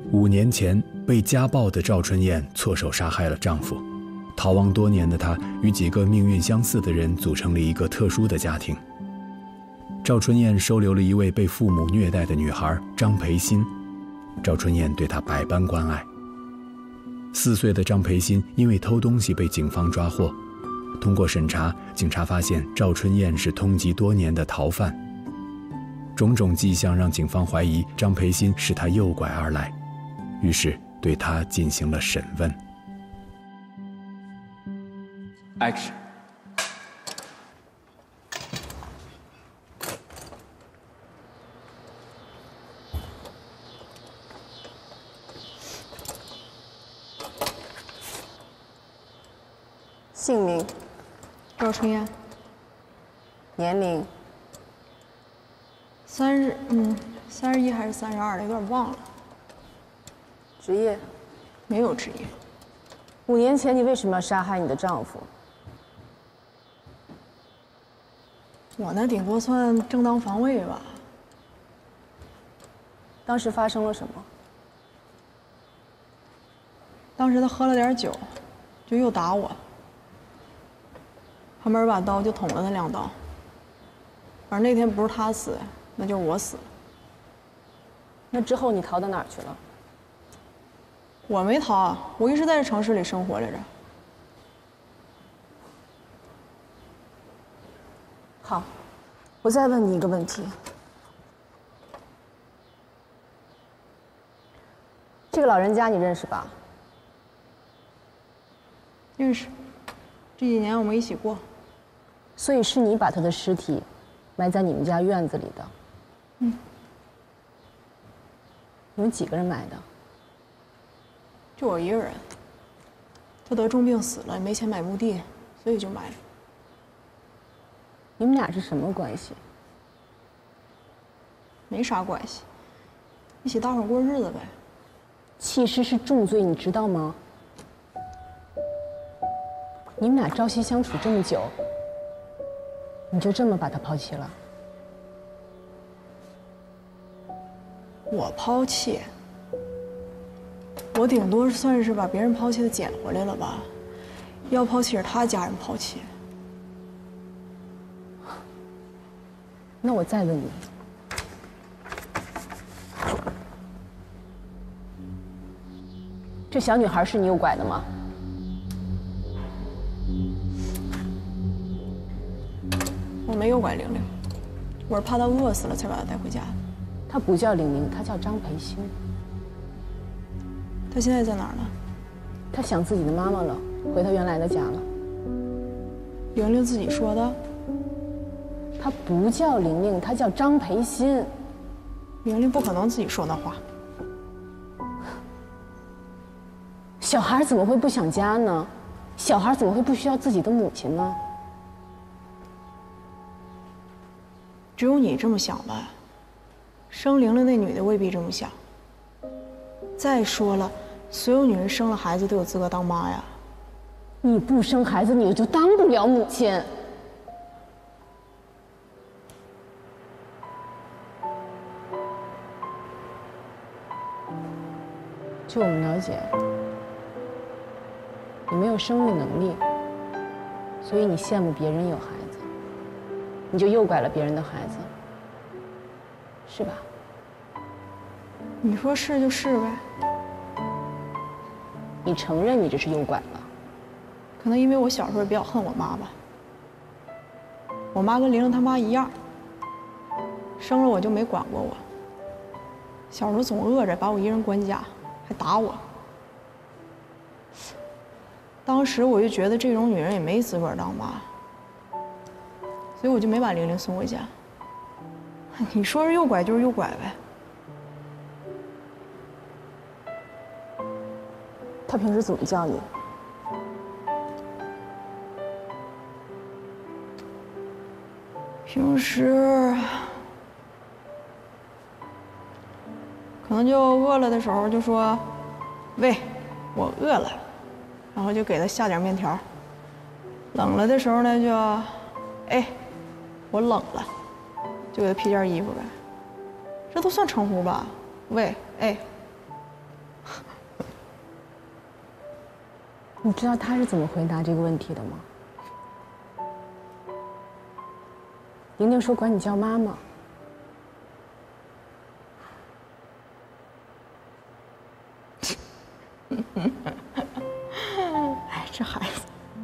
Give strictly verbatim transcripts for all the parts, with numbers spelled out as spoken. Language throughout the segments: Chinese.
五年前被家暴的赵春燕错手杀害了丈夫，逃亡多年的她与几个命运相似的人组成了一个特殊的家庭。赵春燕收留了一位被父母虐待的女孩张培新，赵春燕对她百般关爱。四岁的张培新因为偷东西被警方抓获，通过审查，警察发现赵春燕是通缉多年的逃犯。种种迹象让警方怀疑张培新是他诱拐而来，于是对他进行了审问。 Action。 姓名： 赵春燕。 年龄： 三十，嗯，三十一还是三十二了，有点忘了。 职业： 没有职业。 五年前你为什么要杀害你的丈夫？ 我那顶多算正当防卫吧。 当时发生了什么？ 当时他喝了点酒，就又打我。旁边把刀就捅了他两刀。反正那天不是他死，那就是我死。 那之后你逃到哪儿去了？ 我没逃，我一直在这城市里生活来着。 好，我再问你一个问题。这个老人家你认识吧？ 认识，这几年我们一起过。 所以是你把他的尸体埋在你们家院子里的？ 嗯。 你们几个人埋的？ 就我一个人。他得重病死了，也没钱买墓地，所以就埋了。 你们俩是什么关系？ 没啥关系，一起大伙过日子呗。 弃尸是重罪，你知道吗？你们俩朝夕相处这么久，你就这么把他抛弃了？ 我抛弃？我顶多算是把别人抛弃的捡回来了吧？要抛弃是他家人抛弃。 那我再问你，这小女孩是你诱拐的吗？ 我没诱拐玲玲，我是怕她饿死了才把她带回家的。 她不叫玲玲，她叫张培新。 她现在在哪儿呢？ 她想自己的妈妈了，回她原来的家了。 玲玲自己说的。 她不叫玲玲，她叫张培新。 玲玲不可能自己说那话。 小孩怎么会不想家呢？小孩怎么会不需要自己的母亲呢？ 只有你这么想吧，生玲玲那女的未必这么想。再说了，所有女人生了孩子都有资格当妈呀。 你不生孩子，你就当不了母亲。据我们了解，你没有生育能力，所以你羡慕别人有孩子，你就诱拐了别人的孩子，是吧？ 你说是就是呗。 你承认你这是诱拐了？ 可能因为我小时候比较恨我妈吧。我妈跟玲玲他妈一样，生了我就没管过我。小时候总饿着，把我一人关家，还打我。当时我就觉得这种女人也没资格当妈，所以我就没把玲玲送回家。你说是诱拐就是诱拐呗。 她平时怎么叫你？ 平时可能就饿了的时候就说：“喂，我饿了。”然后就给她下点面条。冷了的时候呢，就，哎，我冷了，就给她披件衣服呗。这都算称呼吧？喂，哎。 你知道他是怎么回答这个问题的吗？玲玲说管你叫妈妈。 哎，这孩子。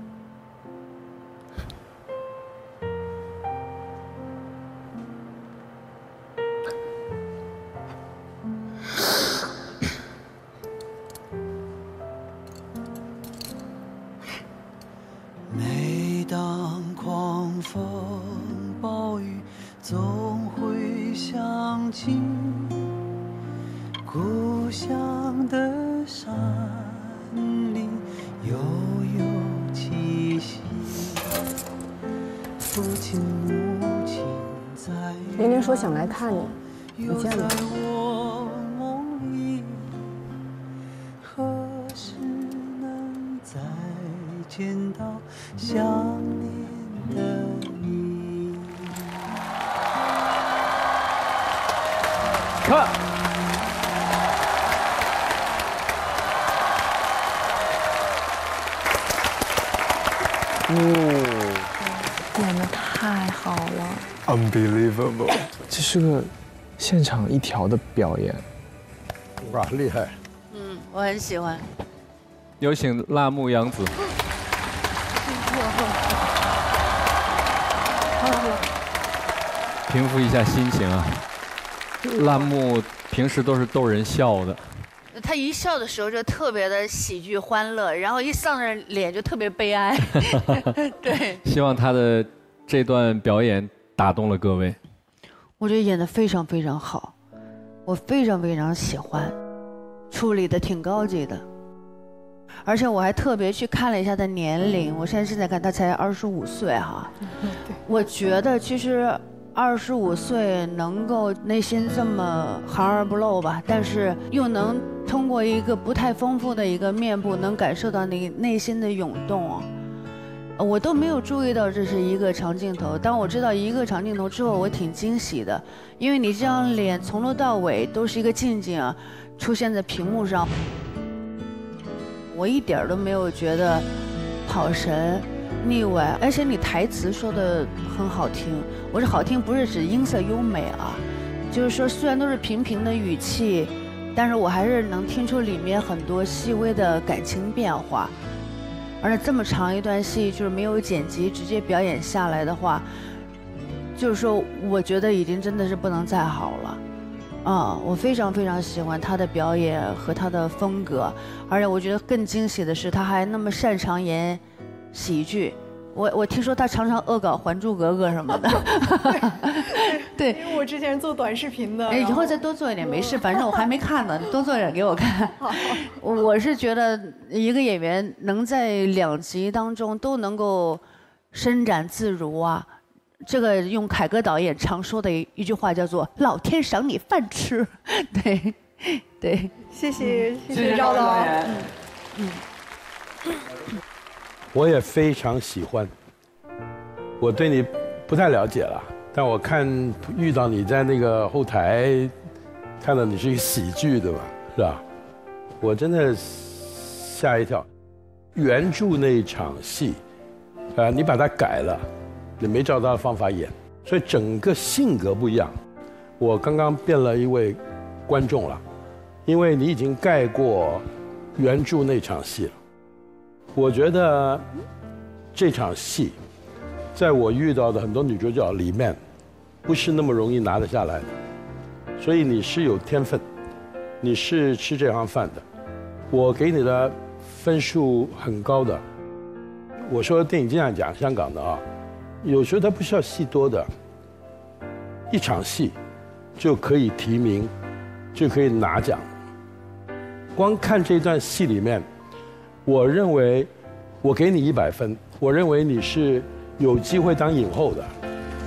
每当狂风暴雨，总会想起故乡的山林，悠悠气息。父亲母亲在。 玲玲说想来看你，你见吗？ 我梦里，何时能再见到想念的你？ 看。 哦， 演得太好了 ，unbelievable！ 这是个现场一条的表演， 哇，厉害！ 嗯，我很喜欢。 有请辣目洋子。平复一下心情啊，辣目平时都是逗人笑的。 他一笑的时候就特别的喜剧欢乐，然后一上着脸就特别悲哀。对， 希望他的这段表演打动了各位。 我觉得演得非常非常好，我非常非常喜欢，处理的挺高级的，而且我还特别去看了一下他年龄，我现在正在看他才二十五岁哈。我觉得其实二十五岁能够内心这么含而不露吧，但是又能通过一个不太丰富的一个面部，能感受到你内心的涌动。我都没有注意到这是一个长镜头，当我知道一个长镜头之后，我挺惊喜的，因为你这张脸从头到尾都是一个近景啊，出现在屏幕上，我一点都没有觉得跑神、腻歪，而且你台词说的很好听。我这好听不是指音色优美啊，就是说虽然都是平平的语气，但是我还是能听出里面很多细微的感情变化。而且这么长一段戏就是没有剪辑直接表演下来的话，就是说我觉得已经真的是不能再好了。啊、嗯，我非常非常喜欢他的表演和他的风格，而且我觉得更惊喜的是他还那么擅长演喜剧。我我听说他常常恶搞《还珠格格》什么的。对， 因为我之前做短视频的。 哎，以后再多做一点没事，反正我还没看呢，你多做点给我看。我是觉得一个演员能在两集当中都能够伸展自如啊。这个用凯歌导演常说的一句话叫做“老天赏你饭吃”，对，对， 谢谢谢谢赵导演。 嗯， 我也非常喜欢。我对你不太了解了，但我看遇到你在那个后台，看到你是一个喜剧的嘛，是吧？我真的吓一跳。原著那一场戏，啊，你把它改了。你没找到方法演，所以整个性格不一样。我刚刚变了一位观众了，因为你已经盖过原著那场戏了。我觉得这场戏，在我遇到的很多女主角里面，不是那么容易拿得下来的。所以你是有天分，你是吃这行饭的。我给你的分数很高的。我说电影金像奖香港的啊。有时候他不需要戏多的，一场戏就可以提名，就可以拿奖。光看这段戏里面，我认为我给你一百分，我认为你是有机会当影后的。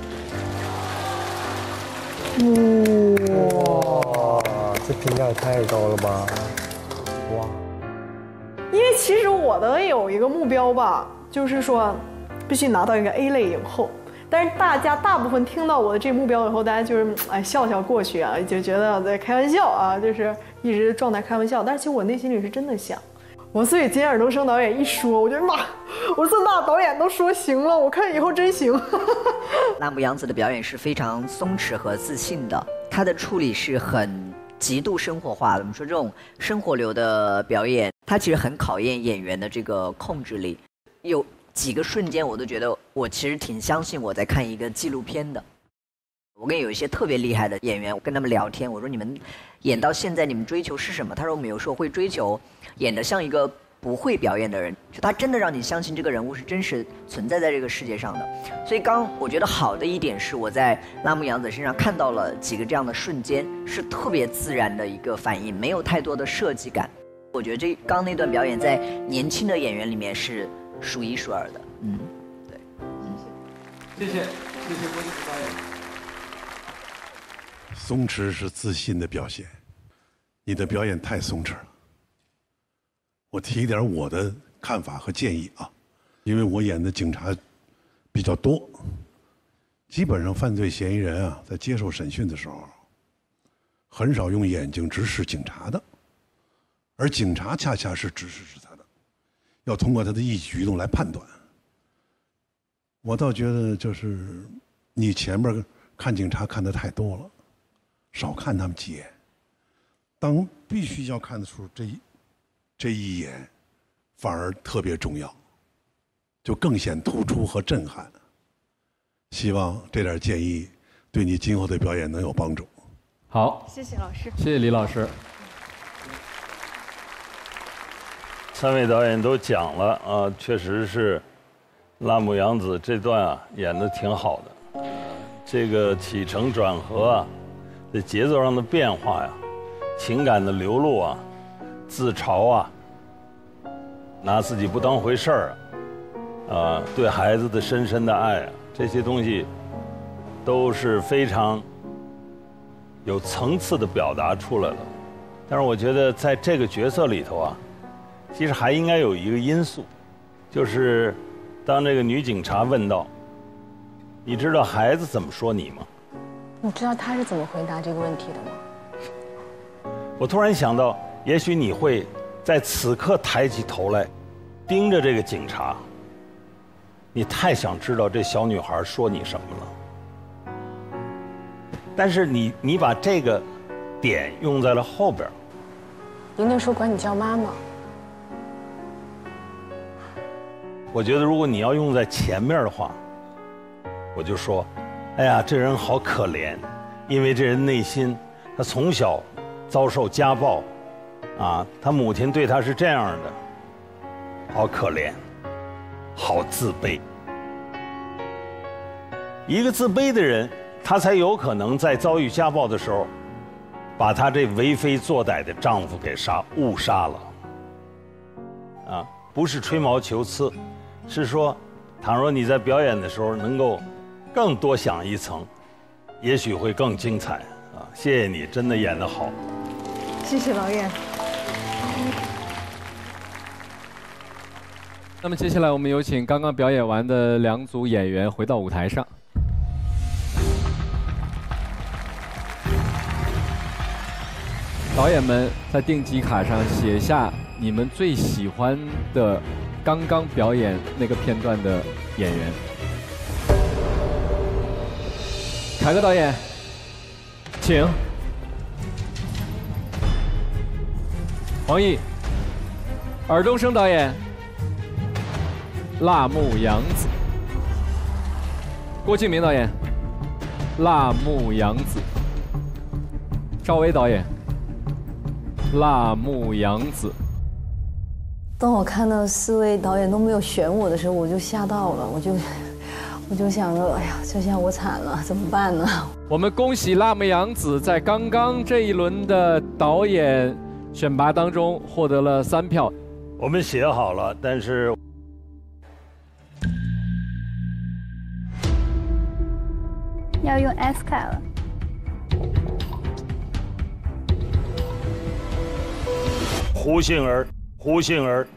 哇，这评价也太高了吧！哇， 因为其实我的有一个目标吧，就是说。必须拿到一个 A 类影后，但是大家大部分听到我的这目标以后，大家就是哎笑笑过去啊，就觉得在开玩笑啊，就是一直状态开玩笑。但是其实我内心里是真的想， 我所以今天尔冬升导演一说，我觉得妈，我说那导演都说行了，我看以后真行。 辣目洋子的表演是非常松弛和自信的，她的处理是很极度生活化的。我们说这种生活流的表演，它其实很考验演员的这个控制力。有几个瞬间，我都觉得我其实挺相信我在看一个纪录片的。我跟有一些特别厉害的演员，我跟他们聊天，我说你们演到现在，你们追求是什么？他说我们有时候会追求演得像一个不会表演的人，就他真的让你相信这个人物是真实存在在这个世界上的。所以刚我觉得好的一点是，我在辣目洋子身上看到了几个这样的瞬间，是特别自然的一个反应，没有太多的设计感。我觉得这刚那段表演在年轻的演员里面是数一数二的。嗯，对， 谢谢，谢谢郭敬明导演。 松弛是自信的表现，你的表演太松弛了。我提一点我的看法和建议啊，因为我演的警察比较多，基本上犯罪嫌疑人啊，在接受审讯的时候，很少用眼睛直视警察的，而警察恰恰是直视着他的，要通过他的一举一动来判断。我倒觉得就是你前面看警察看得太多了。少看他们几眼，当必须要看得出这一这一眼，反而特别重要，就更显突出和震撼。希望这点建议对你今后的表演能有帮助。 好， 谢谢老师， 谢谢李老师。 三位导演都讲了啊，确实是辣目洋子这段啊演得挺好的，这个起承转合啊。这节奏上的变化呀，情感的流露啊，自嘲啊，拿自己不当回事儿啊，啊，对孩子的深深的爱啊，这些东西都是非常有层次的表达出来了。但是我觉得在这个角色里头啊，其实还应该有一个因素，就是当这个女警察问到：“你知道孩子怎么说你吗？” 你知道他是怎么回答这个问题的吗？ 我突然想到，也许你会在此刻抬起头来，盯着这个警察。你太想知道这小女孩说你什么了，但是你你把这个点用在了后边。 您那时候管你叫妈妈。 我觉得如果你要用在前面的话，我就说。哎呀，这人好可怜，因为这人内心，他从小遭受家暴，啊，他母亲对他是这样的，好可怜，好自卑。一个自卑的人，他才有可能在遭遇家暴的时候，把他这为非作歹的丈夫给杀误杀了。啊，不是吹毛求疵，是说，倘若你在表演的时候能够。更多想一层，也许会更精彩啊！谢谢你，真的演得好。 谢谢导演。 那么接下来我们有请刚刚表演完的两组演员回到舞台上。导演们在定级卡上写下你们最喜欢的刚刚表演那个片段的演员。凯歌导演，请。黄奕，尔冬升导演，辣目洋子。郭敬明导演，辣目洋子。赵薇导演，辣目洋子。 当我看到四位导演都没有选我的时候，我就吓到了，我就。我就想着，哎呀，这下我惨了，怎么办呢？ 我们恭喜辣目洋子在刚刚这一轮的导演选拔当中获得了三票。 我们写好了，但是要用 S 卡了。 胡杏儿，胡杏儿。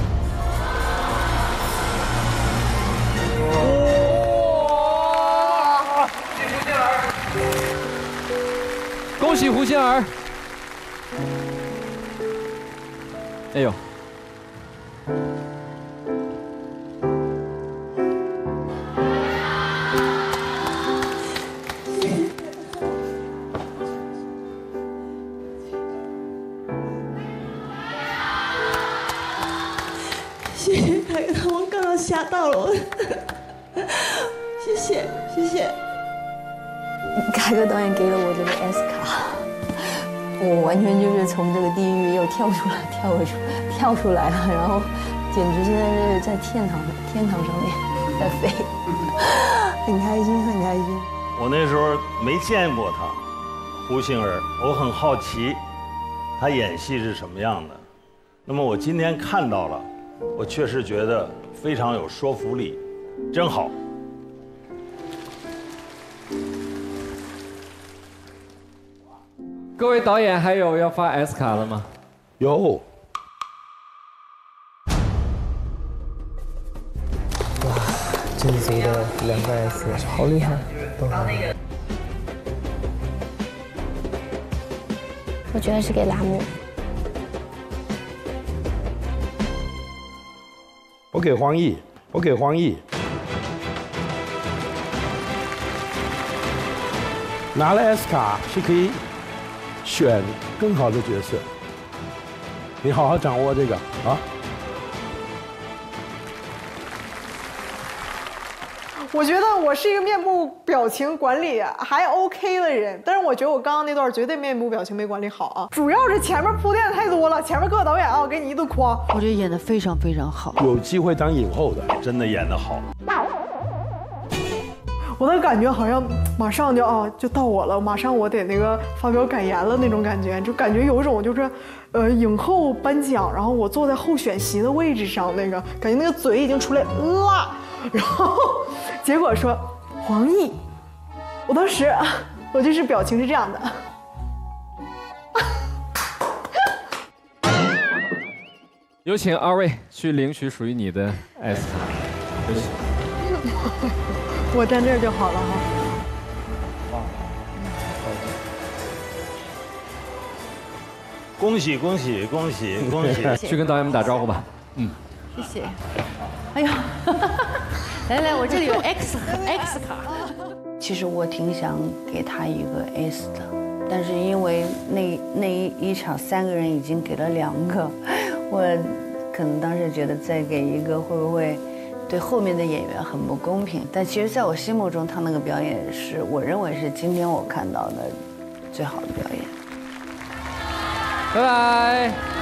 恭喜胡杏儿！哎呦， 谢谢凯哥，我刚刚吓到了我，谢谢谢谢。 凯哥导演给了我这个 S 卡，我完全就是从这个地狱又跳出来，跳回出，跳出来了，然后简直现在是在天堂天堂上面在飞，很开心很开心。 我那时候没见过他，胡杏儿，我很好奇，他演戏是什么样的。那么我今天看到了。我确实觉得非常有说服力，真好。 各位导演还有要发 S 卡了吗？ 有。 哇，这一组的两个 S， 好厉害！都好。 我觉得是给拉姆。 我给黄奕，我给黄奕，拿了 S 卡是可以选更好的角色，你好好掌握这个啊。 我觉得我是一个面部表情管理还 OK 的人，但是我觉得我刚刚那段绝对面部表情没管理好啊，主要是前面铺垫的太多了，前面各个导演啊给你一顿夸。 我觉得演得非常非常好， 有机会当影后的， 真的演得好。 我的感觉好像马上就啊就到我了，马上我得那个发表感言了那种感觉，就感觉有一种就是，呃，影后颁奖，然后我坐在候选席的位置上，那个感觉那个嘴已经出来啦，然后结果说黄奕，我当时我就是表情是这样的。 有请二位去领取属于你的 S 卡，有请。 我站这儿就好了哈。 恭喜恭喜恭喜恭喜！ 去跟导演们打招呼吧。嗯， 谢谢。哎呀，来来，我这里有 X X 卡。其实我挺想给他一个 S 的，但是因为那那一一场三个人已经给了两个，我可能当时觉得再给一个会不会对后面的演员很不公平？但其实在我心目中，他那个表演是我认为是今天我看到的最好的表演。 拜拜。